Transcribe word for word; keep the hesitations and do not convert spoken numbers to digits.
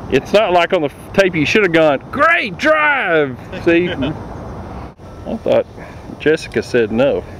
It's not like on the tape you should have gone, great drive! See, I thought Jessica said no.